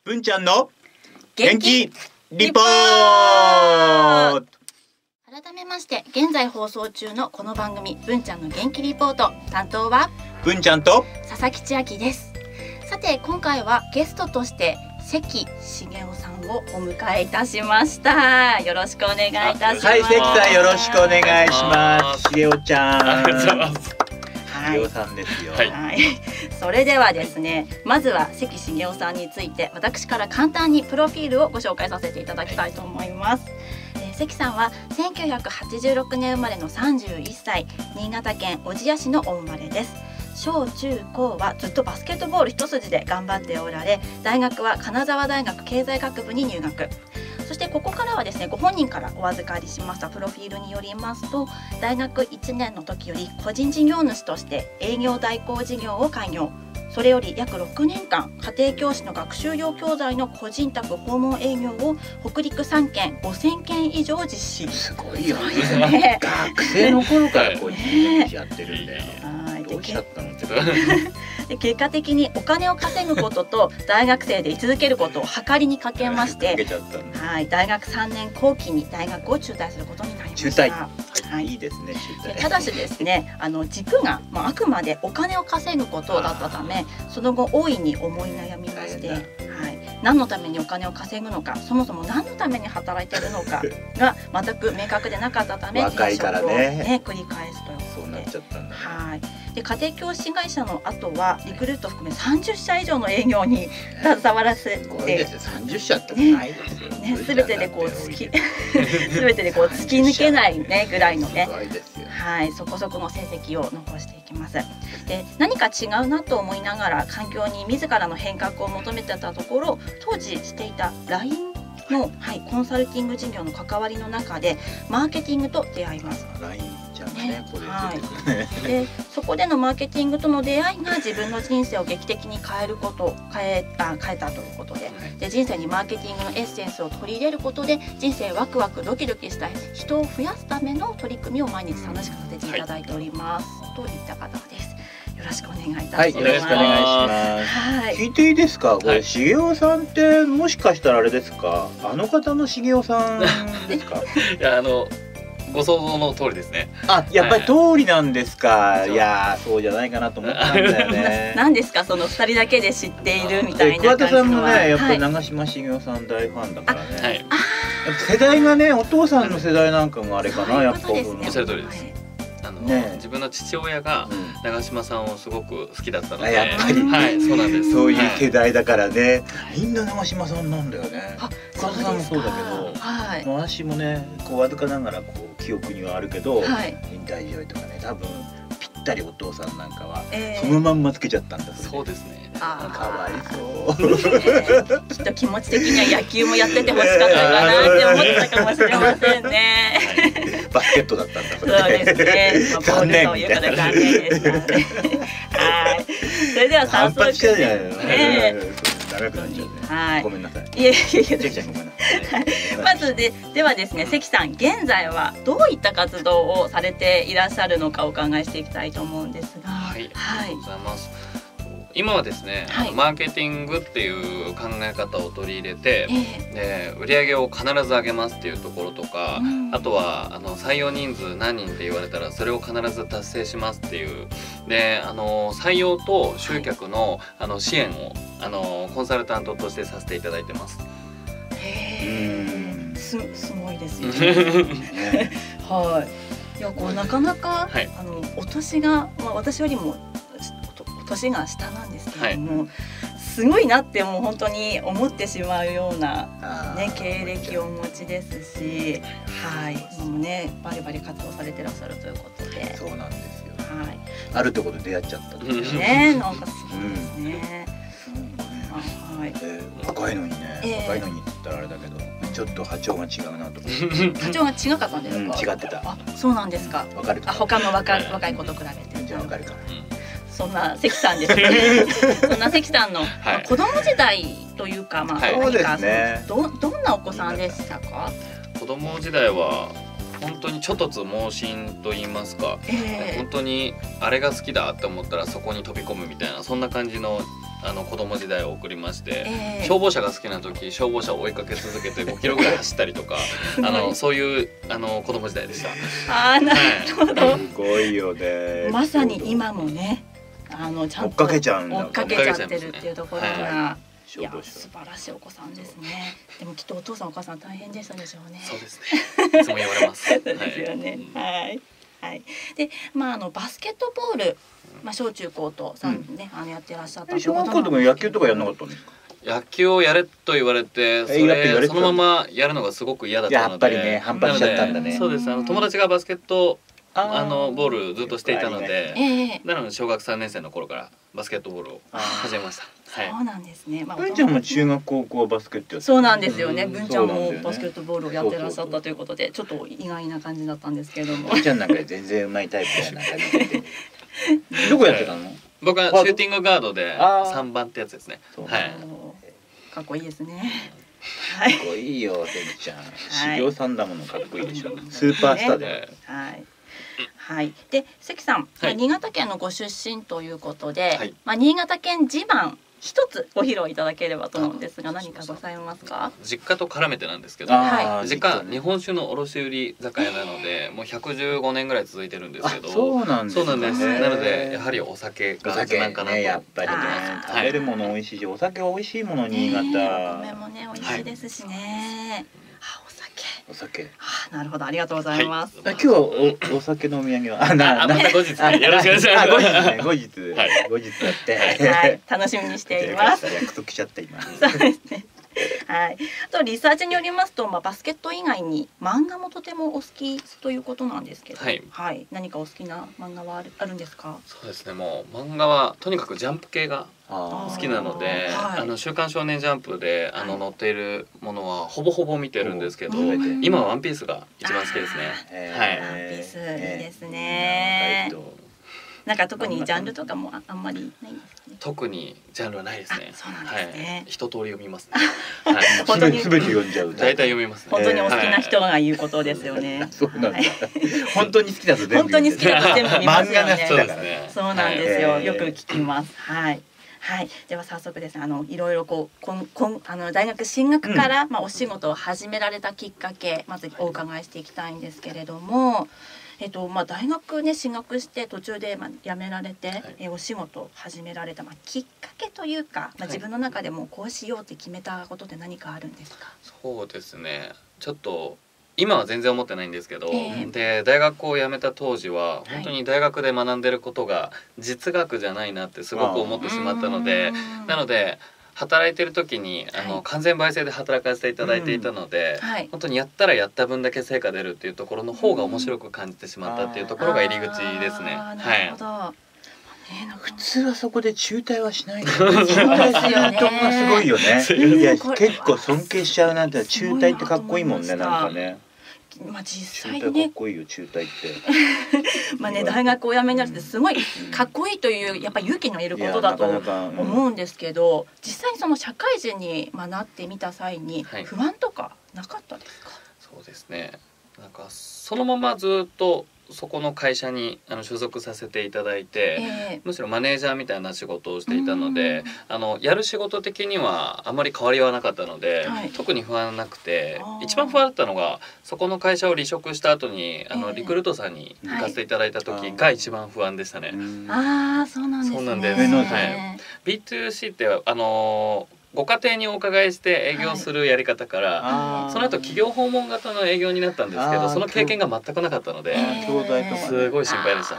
文ちゃんの元気リポート。 改めまして現在放送中のこの番組文ちゃんの元気リポート、担当は文ちゃんと佐々木千秋です。さて今回はゲストとして関茂雄さんをお迎えいたしました。よろしくお願いいたします。 はい、関さんよろしくお願いします。茂雄ちゃん。 ありがとうございます。 茂雄さんですよ。 はい。 それではですね、まずは関茂雄さんについて私から簡単にプロフィールをご紹介させていただきたいと思います。関さんは1986年生まれの31歳、新潟県小千谷市のお生まれです。小中高はずっとバスケットボール一筋で頑張っておられ、大学は金沢大学経済学部に入学。そしてここからはですね、ご本人からお預かりしましたプロフィールによりますと、大学1年の時より個人事業主として営業代行事業を開業。それより約6年間家庭教師の学習用教材の個人宅訪問営業を北陸3県5000件以上実施。 すごいよですね。 ね。 学生の頃からこうやってるんだよ。 はい、 どうしちゃったの？ で結果的にお金を稼ぐことと大学生で居続けることを計りにかけまして、はい、大学3年後期に大学を中退することになりました。 中退、 はい、 いいですね。中退。 ただしですね、軸が、あくまでお金を稼ぐことだったため、その後大いに思い悩みまして、はい、何のためにお金を稼ぐのか、そもそも何のために働いているのかが全く明確でなかったため、 若いからね、 繰り返すということで、 そうなっちゃったんだ。 はい。で家庭教師会社の後はリクルート含め30社以上の営業に携わらせて、 30社ってないですよね。 全てでこう突き抜けないねぐらいのね、はい、そこそこの成績を残していきます。で何か違うなと思いながら環境に自らの変革を求めてたところ、当時していた LINE の、コンサルティング事業の関わりの中でマーケティングと出会います。でそこでのマーケティングとの出会いが自分の人生を劇的に変えたということで、人生にマーケティングのエッセンスを取り入れることで人生ワクワクドキドキしたい人を増やすための取り組みを毎日楽しくさせていただいております、といった方です。よろしくお願いいたします。 はい、よろしくお願いします。はい、聞いていいですか。これ茂雄さんってもしかしたらあれですか。あの方の茂雄さんですか。 いやご想像の通りですね。 あ、やっぱり通りなんですか。いやそうじゃないかなと思ったんだよね。 何ですかその2人だけで知っているみたいな感じのは。 桑田さんもね、やっぱり長嶋茂雄さん大ファンだからね。世代がね、お父さんの世代なんかもあれかな、やっぱ。 おっしゃる通りです。自分の父親が長嶋さんをすごく好きだったので、 やっぱり、 はい、そうなんです。 そういう世代だからね、みんな長嶋さんなんだよね。桑田さんもそうだけど、私もね、こうわずかながらこう記憶にはあるけど、引退試合とかね、多分ぴったりお父さんなんかはそのまんまつけちゃったんだ。 そうですね。 かわいそう。 きっと気持ち的には野球もやっててほしかったかなって思ったかもしれませんね。 バスケットだったんだ。 そうですね。残念ということで残念でしたね。はい。それでは早速。 長くなっちゃうね。 はい。 ごめんなさい。 いえいえいえ。まずではですね、関さん現在はどういった活動をされていらっしゃるのかお伺いしていきたいと思うんですが。 はい。ありがとうございます。今はですね、マーケティングっていう考え方を取り入れて、売り上げを必ず上げますっていうところとか、あとは採用人数何人って言われたらそれを必ず達成しますっていうで、採用と集客の支援をコンサルタントとしてさせていただいてます。 すごいですよね。はい。いや、こうなかなかお年が私よりも年が下なんですけれども、すごいなってもう本当に思ってしまうようなね経歴をお持ちですし、はい、もうねバリバリ活動されてらっしゃるということで。 そうなんですよ。 はい。 あるところで出会っちゃったんですね。なんかすごいですね。 はい。若いのにね、若いのにって言ったらあれだけど、ちょっと波長が違うなと。 波長が違かったんですか。 違ってた。 あ、そうなんですか。 わかるか。 他の若い子と比べて。 じゃあわかるか。 そんな関さんですね。そんな関さんの子供時代というか、 そうですね。 どんなお子さんでしたか。 子供時代は本当にちょっとつ盲信と言いますか、本当にあれが好きだって思ったらそこに飛び込むみたいな、そんな感じの子供時代を送りまして、消防車が好きな時消防車を追いかけ続けて5キロぐらい走ったりとかそういう子供時代でした。 なるほど。 すごいよね。 まさに今もねちゃんと追っかけちゃってるっていうところが。いや素晴らしいお子さんですね。でもきっとお父さんお母さん大変でしたでしょうね。 そうですね。いつも言われます。 そうですよね。はいはい。でバスケットボール小中高とさんねやってらっしゃった。 小学校でも野球とかやんなかったんですか？ 野球をやれと言われてそのままやるのがすごく嫌だったので、 やっぱりね反発しちゃったんだね。 そうです。友達がバスケットボールずっとしていたので、なので小学3年生の頃からバスケットボールを始めました。 そうなんですね。 文ちゃんも中学高校はバスケットやって。 そうなんですよね。文ちゃんもバスケットボールをやってらっしゃったということで、ちょっと意外な感じだったんですけれども。 文ちゃんなんか全然うまいタイプやな。どこやってたの？ 僕はシューティングガードで3番ってやつですね。はい。 かっこいいですね。 かっこいいよ、てんちゃん。修行さんだものかっこいいでしょ。スーパースターで。 はい。はい。で関さん、新潟県のご出身ということで、新潟県自慢一つご披露いただければと思うんですが、何かございますか？ 実家と絡めてなんですけど、実家日本酒の卸売酒屋なのでもう115年ぐらい続いてるんですけど、 そうなんです。 なのでやはりお酒が自慢かなと。 やっぱりね、食べるもの美味しいし、お酒美味しいもの新潟。 お米もね美味しいですしね。 お酒。 なるほど、ありがとうございます。 今日はお酒のお土産はまた後日よろしくお願いします。 後日やって、 はい、楽しみにしています。 約束しちゃった今。 そうですね。はい。あとリサーチによりますと、バスケット以外に漫画もとてもお好きということなんですけど、はい。何かお好きな漫画はあるんですか？ そうですね。もう漫画はとにかくジャンプ系が好きなので、週刊少年ジャンプで載っているものはほぼほぼ見てるんですけど、今はワンピースが一番好きですね。 はい。ワンピースいいですね。なんか特にジャンルとかもあんまりないんですね。 特にジャンルはないですね。 そうなんですね。 一通り読みますね。 本当に全て読んじゃう。 大体読みますね。 本当にお好きな人が言うことですよね。 そうなんだ。本当に好きだと全部。 本当に好きだと全部見ますよね。 そうですね。 そうなんですよ。よく聞きます。はい。はい、では早速ですね、いろいろ大学進学から、お仕事を始められたきっかけ、まずお伺いしていきたいんですけれども、大学ね進学して途中で辞められて、お仕事を始められた、きっかけというか、自分の中でもこうしようって決めたことって何かあるんですか？ そうですね。ちょっと今は全然思ってないんですけど、で大学を辞めた当時は本当に大学で学んでることが実学じゃないなってすごく思ってしまったので、なので働いてる時に完全焙煎で働かせていただいていたので、本当にやったらやった分だけ成果出るっていうところの方が面白く感じてしまったっていうところが入り口ですね。 はい。 普通はそこで中退はしないの。 そうですよね。 すごいよね。いや結構尊敬しちゃうなんて、中退ってかっこいいもんね、なんかね。 実際ね、 かっこいいよ中退って。 大学を辞めになるってすごいかっこいいというやっぱ勇気のいることだと思うんですけど、実際にその社会人になってみた際に不安とかなかったですか？ そうですね。なんかそのままずっとそこの会社に所属させていただいて、むしろマネージャーみたいな仕事をしていたので、やる仕事的にはあまり変わりはなかったので、特に不安なくて、一番不安だったのがそこの会社を離職した後にリクルートさんに行かせていただいた時が一番不安でしたね。 そうなんですね。 そうなんです。B2C ってご家庭にお伺いして営業するやり方から、その後企業訪問型の営業になったんですけど、その経験が全くなかったので、すごい心配でした。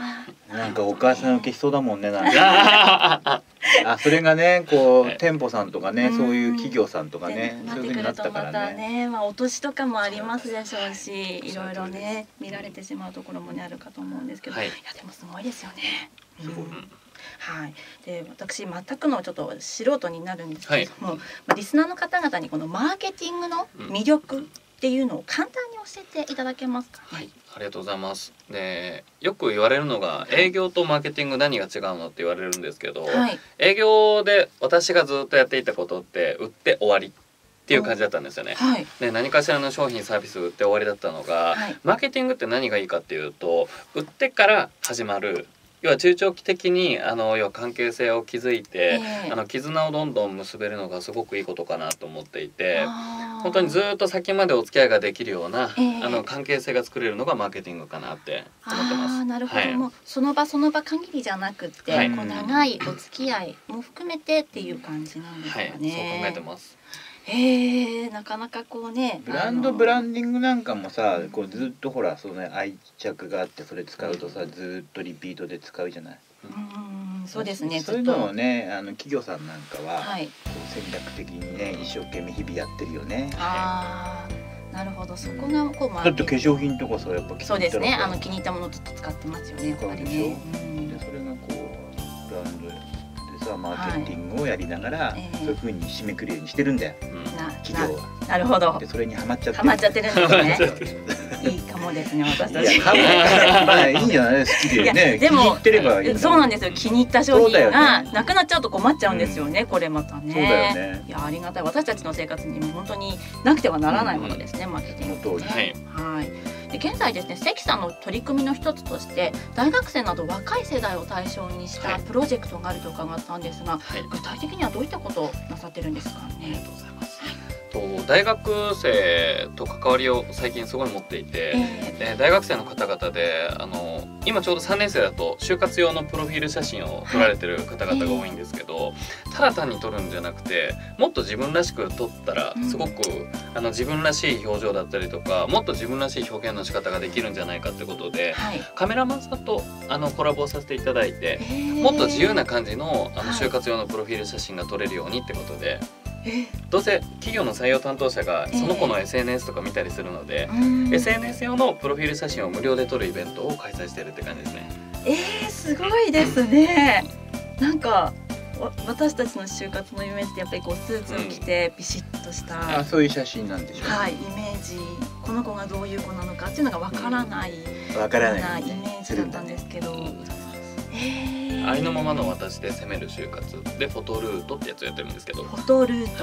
なんかお母さん受けしそうだもんね、なんか。それがね、店舗さんとかね、そういう企業さんとかね、そういう風になったからね。 お年とかもありますでしょうし、いろいろね見られてしまうところもあるかと思うんですけど、いやでもすごいですよね。はい、で私全くのちょっと素人になるんですけども、リスナーの方々にこのマーケティングの魅力っていうのを簡単に教えていただけますか？ はい、ありがとうございます。でよく言われるのが、営業とマーケティング何が違うのって言われるんですけど、営業で私がずっとやっていたことって売って終わりっていう感じだったんですよね。で何かしらの商品サービス売って終わりだったのが、マーケティングって何がいいかっていうと、売ってから始まる要は中長期的に要は関係性を築いて、絆をどんどん結べるのがすごくいいことかなと思っていて、本当にずっと先までお付き合いができるような、関係性が作れるのがマーケティングかなって思ってます。 なるほど、もうその場その場限りじゃなくて、こう長いお付き合いも含めてっていう感じなんですかね。 そう考えてます。 なかなかこうね、 ブランディングなんかもさ、こうずっとほらその愛着があってそれ使うとさ、ずっとリピートで使うじゃない。 そうですね。 そういうのをね、企業さんなんかは、こう戦略的にね一生懸命日々やってるよね。 なるほだ、そこがこうだって化粧品とかさやっぱそうですね、気に入ったものずっと使ってますよね、やっぱりね。 でそれがこうブランドでさマーケティングをやりながら、そういう風に締めくるようにしてるんだよ、企業は。 なるほど。 でそれにハマっちゃってるんですね。いいかもですね、私たち。 まあいいんじゃない、好きでね。でもそうなんですよ、気に入った商品がなくなっちゃうと困っちゃうんですよね、これまたね。 そうだよね。 いや、ありがたい。私たちの生活にも本当になくてはならないものですね、マーケティング。はい。で現在ですね、関さんの取り組みの一つとして大学生など若い世代を対象にしたプロジェクトがあると伺ったんですが、具体的にはどういったことをなさってるんですかね。 ありがとうございます。大学生と関わりを最近すごい持っていて、大学生の方々で今ちょうど3年生だと就活用のプロフィール写真を撮られてる方々が多いんですけど、ただ単に撮るんじゃなくてもっと自分らしく撮ったらすごく自分らしい表情だったりとか、もっと自分らしい表現の仕方ができるんじゃないかってことで、カメラマンさんとコラボをさせていただいて、もっと自由な感じの就活用のプロフィール写真が撮れるようにってことで。どうせ企業の採用担当者がその子の SNS とか見たりするので、SNS 用のプロフィール写真を無料で撮るイベントを開催してるって感じですね。 すごいですね。なんか私たちの就活のイメージってやっぱりこうスーツを着てビシッとした、 そういう写真なんでしょう。 イメージ、この子がどういう子なのかっていうのがわからないようなイメージだったんですけど。 ありのままの私で攻める就活でフォトルートってやつをやってるんですけど。 フォトルート。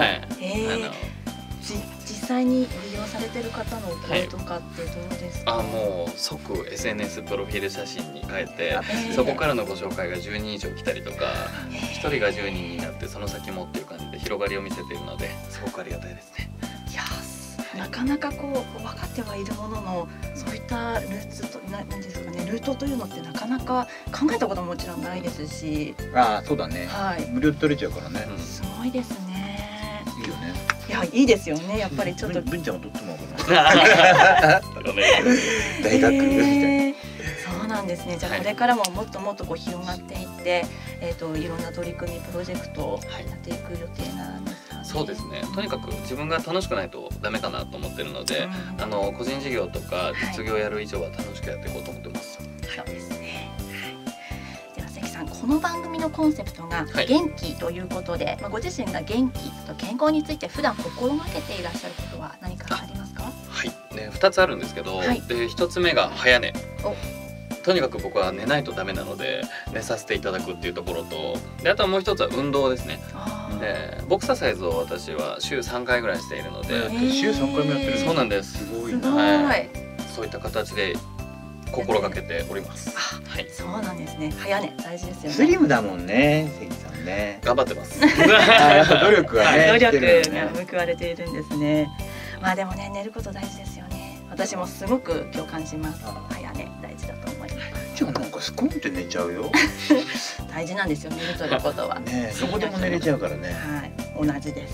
実際に利用されてる方のお声とかってどうですか。 もう即 SNS プロフィール写真に変えて、そこからのご紹介が10人以上来たりとか、1人が10人になってその先もっていう感じで広がりを見せているので、すごくありがたいですね。 いや、なかなかこう分かってはいるものの、そういったルーツと何ですかね、ルートというのってなかなか考えたことももちろんないですし。 そうだね。無料で取れちゃうからね。 すごいですね。 いいよね。 いや、いいですよね。やっぱりちょっと文ちゃんも取ってもらおうかな。大学みたいな。 そうなんですね。じゃあこれからももっともっとこう広がっていって、いろんな取り組みプロジェクトをやっていく予定なんですかね。 そうですね。とにかく自分が楽しくないとダメかなと思ってるので、個人事業とか実業をやる以上は楽しくやっていこうと思ってます。 そうですね。では関さん、この番組のコンセプトが元気ということで、ご自身が元気と健康について普段心がけていらっしゃることは何かありますか。 2つあるんですけど、で1つ目が早寝。とにかく僕は寝ないとダメなので寝させていただくっていうところと、であとはもう一つは運動ですね。ボクササイズを私は週3回ぐらいしているので。 週3回もやってる。 そうなんです。 すごいな。そういった形で心がけております。 そうなんですね。早寝大事ですよね。 スリムだもんね、関さんね。 頑張ってます。 やっぱ努力がね。 努力が報われているんですね。でもね、寝ること大事ですよね。私もすごく共感します。早寝大事だと思います。 じゃあなんかスコンって寝ちゃうよ。 大事なんですよ、寝るということは。 どこでも寝れちゃうからね。 同じです。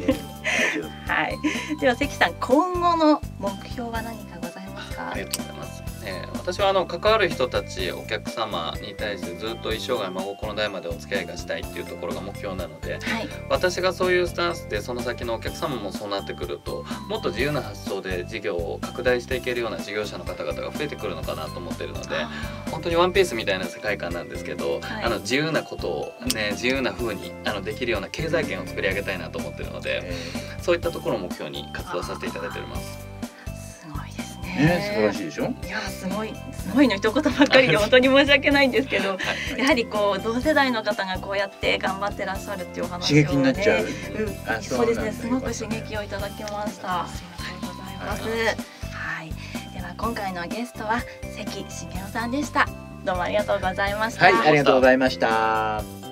では関さん、今後の目標は何かございますか。 ありがとうございます。私は関わる人たち、お客様に対してずっと一生涯真心の代までお付き合いがしたいっていうところが目標なので、私がそういうスタンスでその先のお客様もそうなってくると、もっと自由な発想で事業を拡大していけるような事業者の方々が増えてくるのかなと思っているので、本当にワンピースみたいな世界観なんですけど、自由なことを自由な風にできるような経済圏を作り上げたいなと思っているので、そういったところを目標に活動させていただいております。 素晴らしいでしょ。 いや、すごいの一言ばっかりで本当に申し訳ないんですけど、やはりこう同世代の方がこうやって頑張ってらっしゃるっていうお話をね、 刺激になっちゃう。 そうですね、すごく刺激をいただきました。ありがとうございます。では今回のゲストは関茂雄さんでした。 どうもありがとうございました。 はい、ありがとうございました。